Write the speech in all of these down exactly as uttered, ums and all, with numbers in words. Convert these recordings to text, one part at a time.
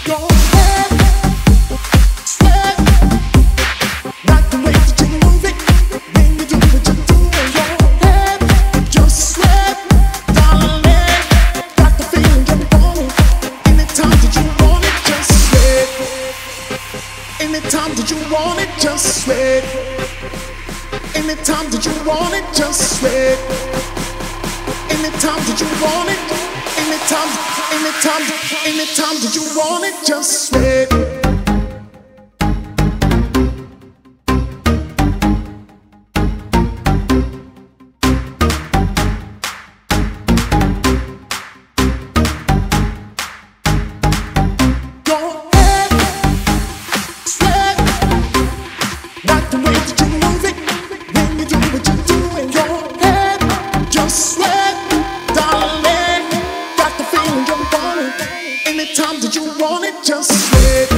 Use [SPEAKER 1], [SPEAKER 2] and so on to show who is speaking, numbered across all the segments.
[SPEAKER 1] Go ahead, sweat, like the way that you move it. When you do what you're doing, go ahead, just sweat, darling. Got the feeling you're wanting. Anytime that you want it, just sweat. Anytime that you want it, just sweat. Anytime that you want it, just sweat. Anytime that you want it, anytime, anytime, anytime that you want it, just sweat. Go ahead, sweat, like the way that you move it. When you do what you're doing, go ahead, just sweat, darling. Got the feeling you're wanting. Anytime that you want it, just sweat.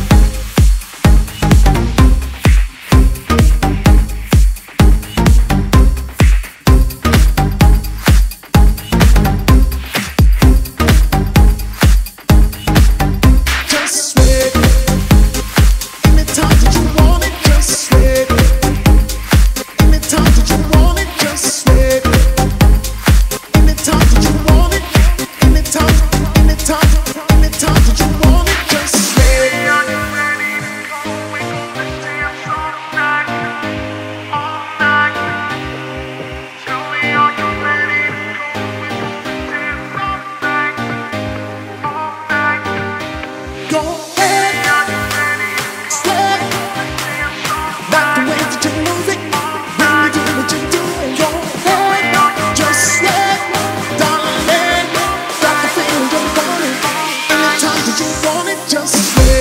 [SPEAKER 1] Just sweat. Anytime that you want it, just sweat. Anytime that you want it, just sweat. Anytime that you want it, anytime, anytime, anytime that you want it, just sweat. Go ahead, sweat, like the way that you move it. When you do what you're doing, go ahead, just sweat, darling. Got the feeling you're wanting. Anytime that you want it, just sweat.